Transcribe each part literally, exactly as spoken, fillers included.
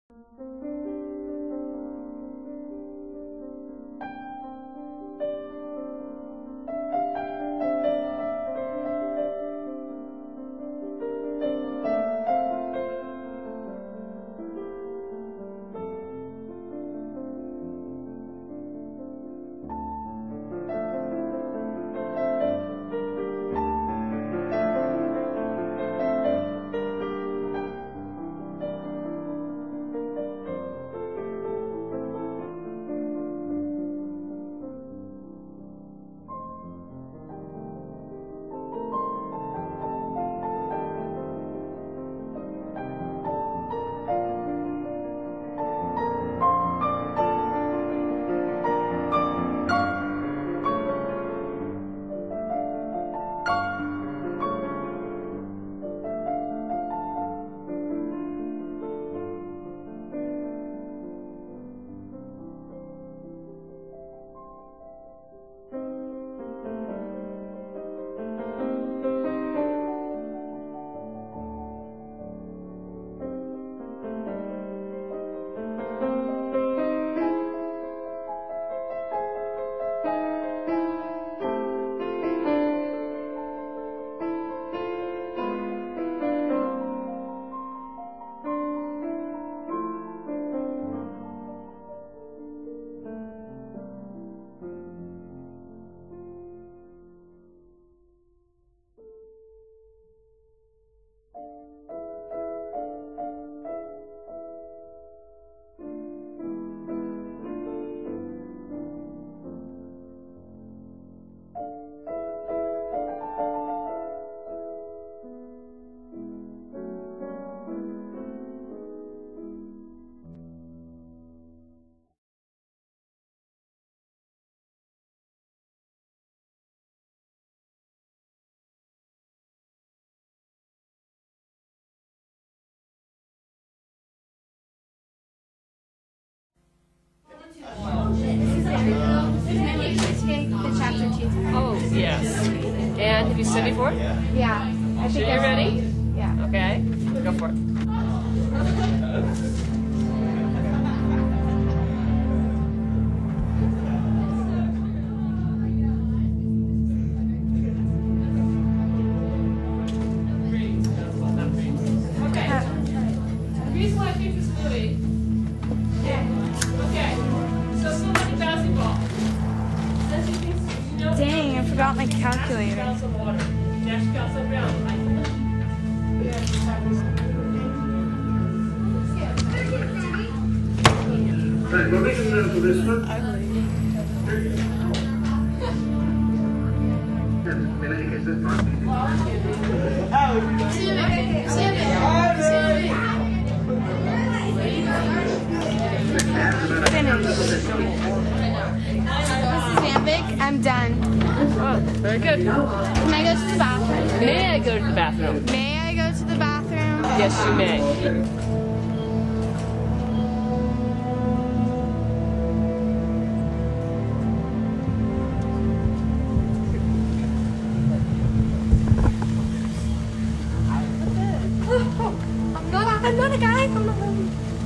Oh, yes. And have you studied for it? Yeah. I So think you're ready? Yeah. Okay, go for it. Dang, I forgot my calculator. Right, we're making room for this one. In any case, this part. Vic, I'm done. Oh, very good. Can I go to the bathroom? May I go to the bathroom? May I go to the bathroom? Yes, you may. I'm not, I'm not a guy. I'm not a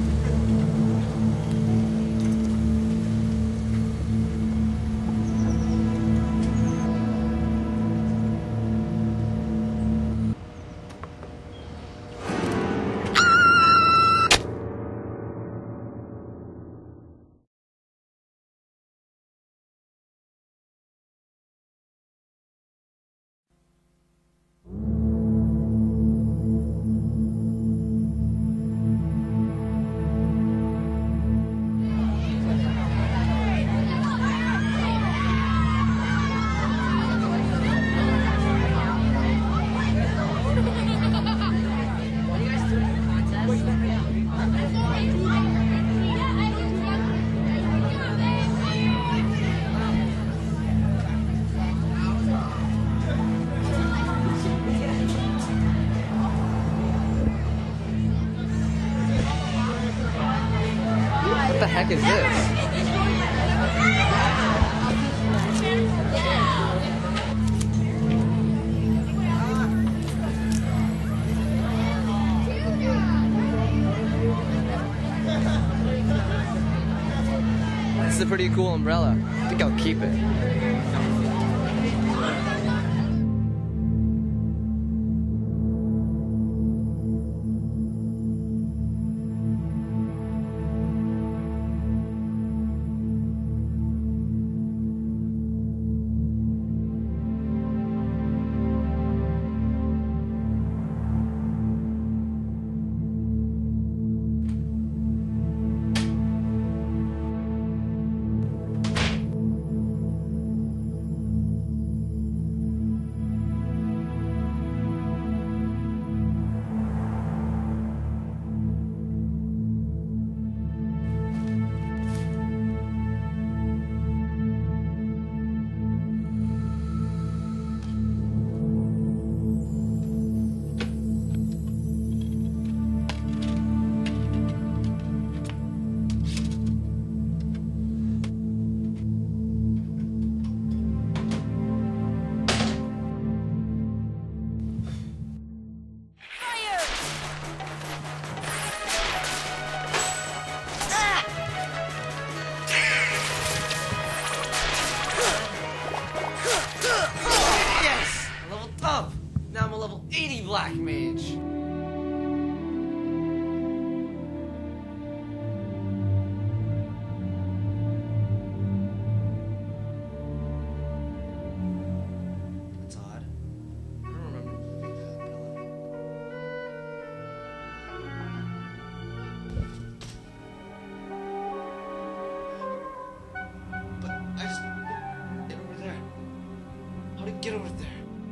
What the heck is this? a pretty cool umbrella. I think I'll keep it. Black mage. That's odd. I don't remember moving that pillow. But I just get over there. How to get over there?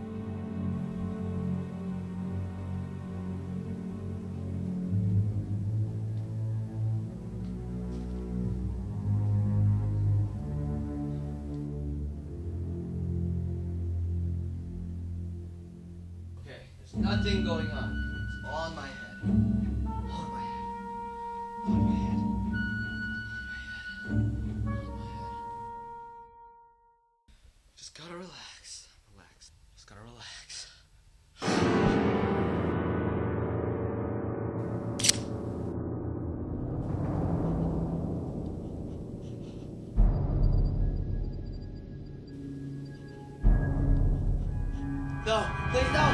There's nothing going on. It's all in my head. All in my head. All in my head. All in my head. All in my head. Just gotta relax. Relax. Just gotta relax. No, please no.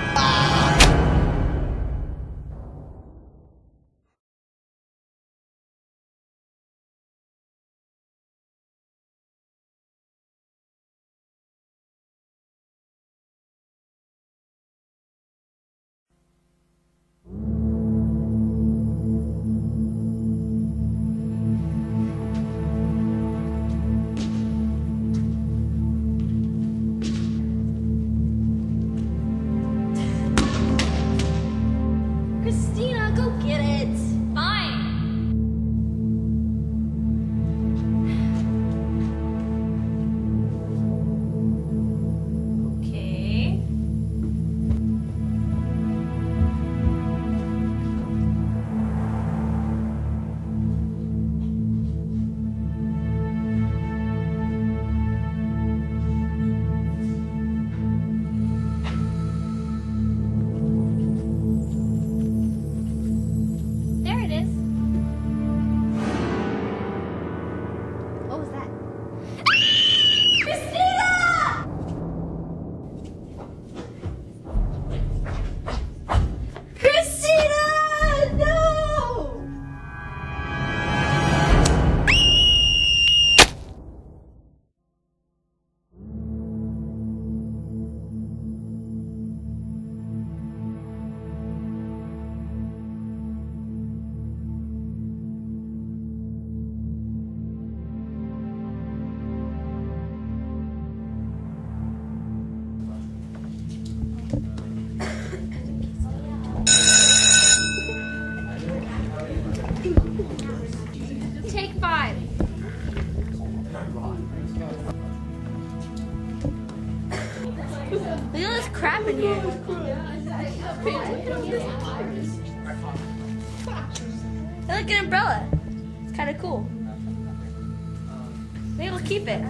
Christina, go get it. Fine. Okay. There it is. What was that? Christina! Christina! No! Take five. Look at all this crap in here. Hey, look, an umbrella. It's kind of cool. Maybe we'll keep it.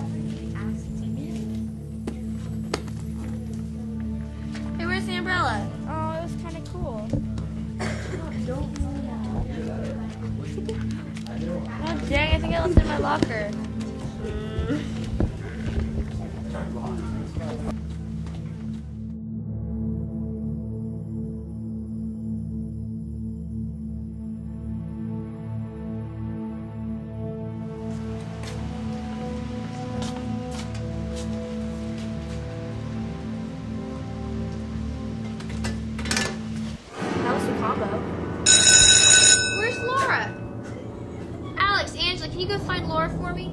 Hey, where's the umbrella? Oh, it was kind of cool. Oh, dang, I think I left it in my locker. That was the combo. Where's Laura? Alex, Angela, can you go find Laura for me?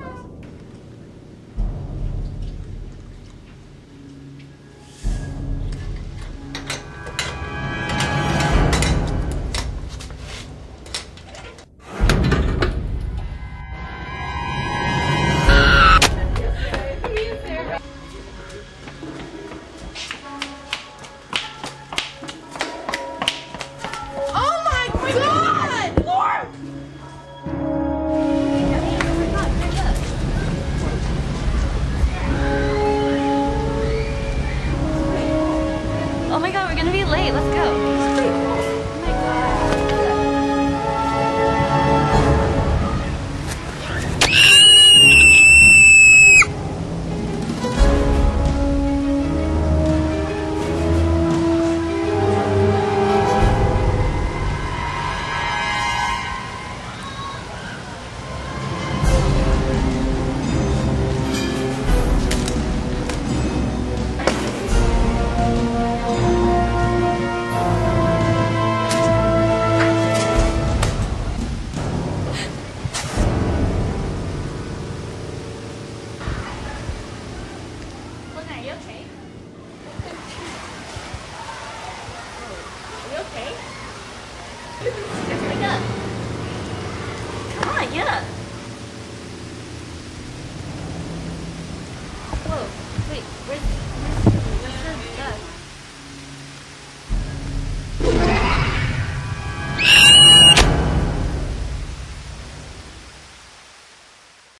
Oh my god! Laura! Oh my god, we're gonna be late. Let's go. Oh my Look, are you okay? Are you okay? Wake up. Come on, get up. Whoa, wait, where's, where's, where's the dog?